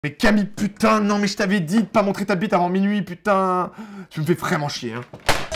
Mais Camille, putain, non mais je t'avais dit de pas montrer ta bite avant minuit, putain. Tu me fais vraiment chier, hein.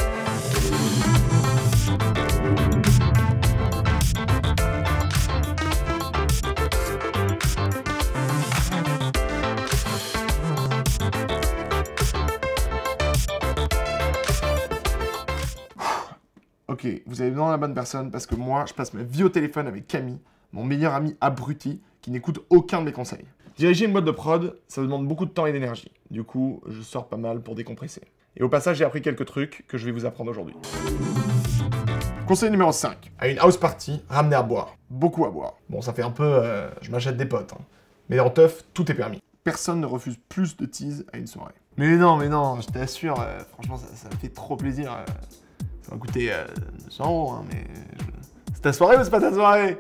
Ok, vous avez besoin de la bonne personne parce que moi, je passe ma vie au téléphone avec Camille, mon meilleur ami abruti, qui n'écoute aucun de mes conseils. Diriger une boîte de prod, ça demande beaucoup de temps et d'énergie. Du coup, je sors pas mal pour décompresser. Et au passage, j'ai appris quelques trucs que je vais vous apprendre aujourd'hui. Conseil numéro 5. À une house party, ramenez à boire. Beaucoup à boire. Bon, ça fait un peu... je m'achète des potes. Hein. Mais en teuf, tout est permis. Personne ne refuse plus de tease à une soirée. Mais non, je t'assure, franchement, ça me fait trop plaisir. Ça va coûter 200 €, hein, mais... C'est ta soirée ou c'est pas ta soirée?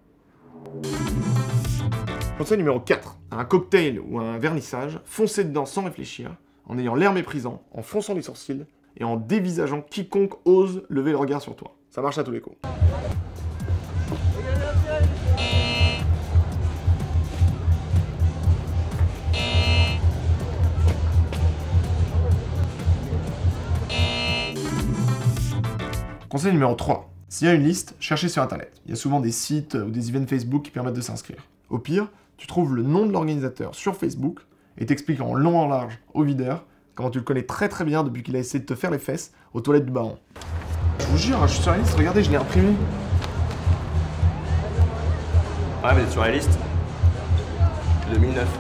Conseil numéro 4. Un cocktail ou un vernissage, foncez dedans sans réfléchir, en ayant l'air méprisant, en fronçant les sourcils et en dévisageant quiconque ose lever le regard sur toi. Ça marche à tous les coups. Conseil numéro 3. S'il y a une liste, cherchez sur internet. Il y a souvent des sites ou des events Facebook qui permettent de s'inscrire. Au pire, tu trouves le nom de l'organisateur sur Facebook et t'explique en long en large au videur comment tu le connais très très bien depuis qu'il a essayé de te faire les fesses aux toilettes du baron. Je vous jure, je suis sur la liste, regardez, je l'ai imprimé. Ouais, mais sur la liste. 2009.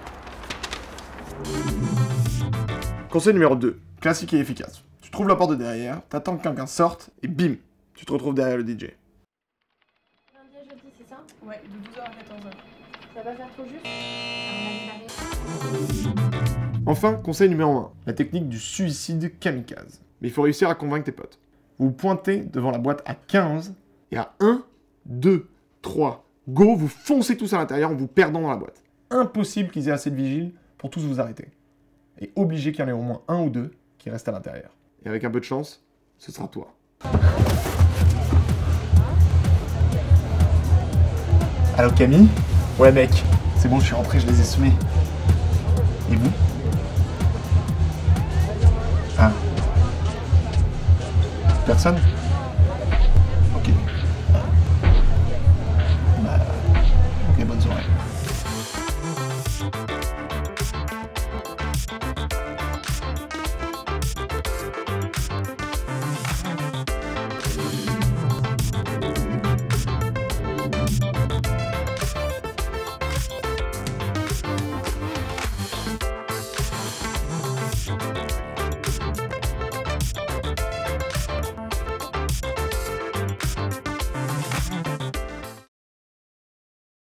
Conseil numéro 2. Classique et efficace. Tu trouves la porte de derrière, t'attends que quelqu'un sorte et bim, tu te retrouves derrière le DJ. Lundi à jeudi, c'est ça? Ouais, de 12h à 14h. Ça va faire trop juste? Enfin, conseil numéro 1. La technique du suicide kamikaze. Mais il faut réussir à convaincre tes potes. Vous vous pointez devant la boîte à 15 et à 1, 2, 3, go, vous foncez tous à l'intérieur en vous perdant dans la boîte. Impossible qu'ils aient assez de vigiles pour tous vous arrêter. Et obligé qu'il y en ait au moins un ou deux qui restent à l'intérieur. Et avec un peu de chance, ce sera toi. Allô Camille? Ouais mec, c'est bon, je suis rentré, je les ai semés. Et vous? Ah. Personne?